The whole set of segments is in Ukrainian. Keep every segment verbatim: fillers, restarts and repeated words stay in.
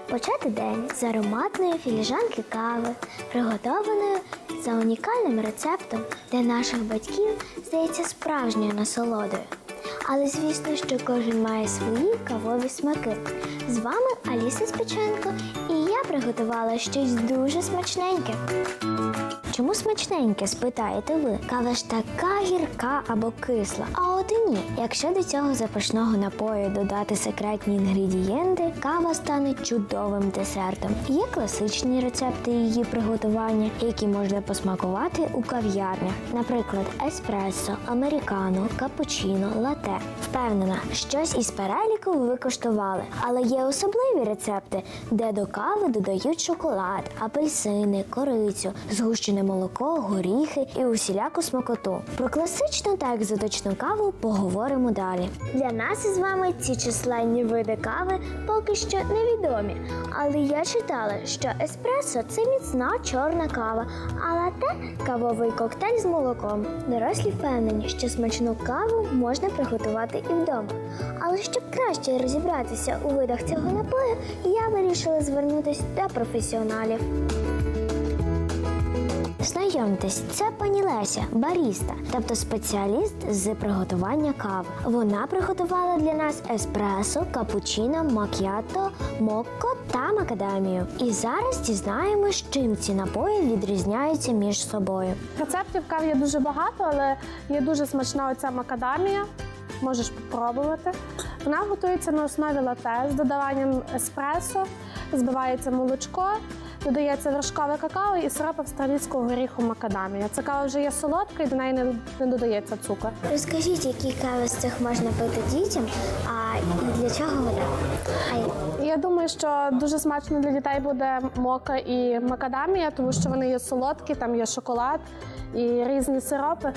Почати день з ароматної філіжанки кави, приготованої за унікальним рецептом для наших батьків здається справжньою насолодою. Але звісно, що кожен має свої кавові смаки. З вами Аліса Спіченко, і я приготувала щось дуже смачненьке. Чому смачненьке, спитаєте ви? Кава ж така гірка або кисла. А от і ні. Якщо до цього запашного напою додати секретні інгредієнти, кава стане чудовим десертом. Є класичні рецепти її приготування, які можна посмакувати у кав'ярнях. Наприклад, еспресо, американо, капучино, лате. Впевнена, щось із переліку ви коштували. Але є особливі рецепти, де до кави додають шоколад, апельсини, корицю, згущене молоко, горіхи і усіляку смакоту. Про класичну та екзотичну каву поговоримо далі. Для нас із вами ці численні види кави поки що невідомі. Але я читала, що еспресо – це міцна чорна кава, а лате – кавовий коктейль з молоком. Дорослі впевнені, що смачну каву можна приготувати і вдома. Але щоб краще розібратися у видах цього напою, я вирішила звернутися до професіоналів. Знайомтесь, це пані Леся, баріста, тобто спеціаліст з приготування кави. Вона приготувала для нас еспресо, капучино, макіато, мокко та макадамію. І зараз дізнаємось, чим ці напої відрізняються між собою. Рецептів кави є дуже багато, але є дуже смачна оця макадамія. Можеш спробувати. Вона готується на основі лате з додаванням еспресо, збивається молочко, додається вершкове какао і сироп австралійського горіху макадамія. Ця кава вже є солодка і до неї не, не додається цукор. Розкажіть, які кави з цих можна пити дітям, а і для чого вони? А... Я думаю, що дуже смачно для дітей буде мока і макадамія, тому що вони є солодкі, там є шоколад і різні сиропи.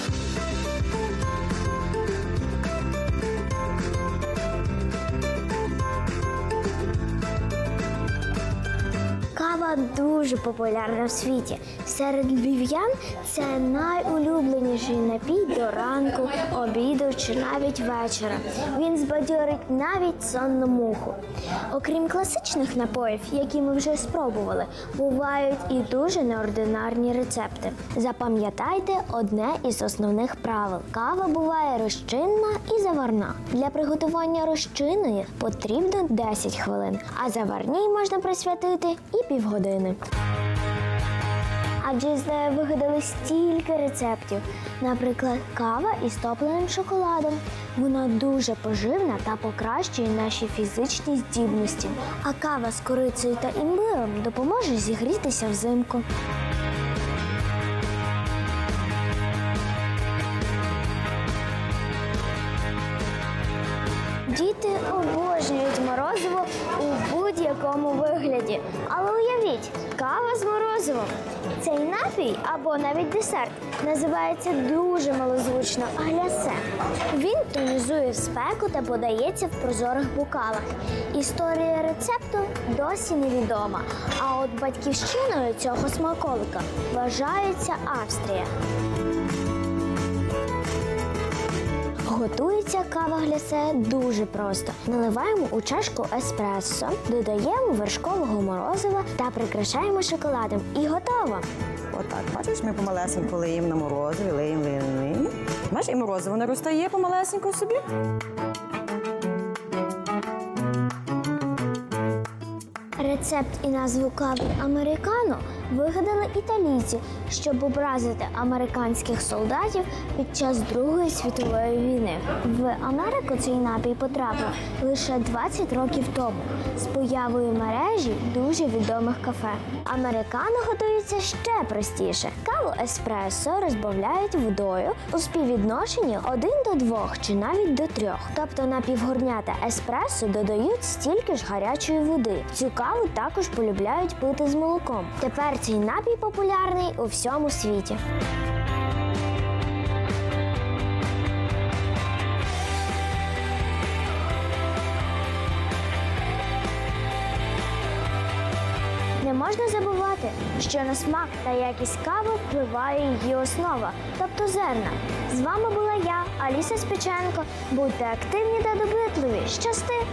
Кава дуже популярна в світі. Серед львів'ян це найулюбленіший напій до ранку, обіду чи навіть вечора. Він збадьорить навіть сонну муху. Окрім класичних напоїв, які ми вже спробували, бувають і дуже неординарні рецепти. Запам'ятайте одне із основних правил. Кава буває розчинна і заварна. Для приготування розчинної потрібно десять хвилин, а заварній можна присвятити і півгодини. Адже з нею вигадали стільки рецептів. Наприклад, кава із топленим шоколадом. Вона дуже поживна та покращує наші фізичні здібності. А кава з корицею та імбиром допоможе зігрітися взимку. Діти обожнюють морозиво у будь-якому вигляді. Але уявіть, кава з морозивом. Цей напій, або навіть десерт, називається дуже малозвучно глясе. Він тонізує в спеку та подається в прозорих бокалах. Історія рецепту досі невідома, а от батьківщиною цього смаколика вважається Австрія. Готується кава глясе дуже просто. Наливаємо у чашку еспресо, додаємо вершкового морозива та прикрашаємо шоколадом. І готово! Отак, бачиш, ми помалесенько лиємо на морозиві, лиємо, лиємо, лиємо. Бачиш, і морозиво не розтає помалесенько собі. Рецепт і назву кави «Американо» вигадали італійці, щоб образити американських солдатів під час Другої світової війни. В Америку цей напій потрапив лише двадцять років тому з появою мережі дуже відомих кафе. Американо готується ще простіше. Каву еспресо розбавляють водою у співвідношенні один до двох чи навіть до трьох. Тобто на півгорнята еспресо додають стільки ж гарячої води. Цю каву також полюбляють пити з молоком. Тепер цей напій популярний у всьому світі. Не можна забувати, що на смак та якість кави впливає її основа, тобто зерна. З вами була я, Аліса Спіченко. Будьте активні та добитливі. Щасти!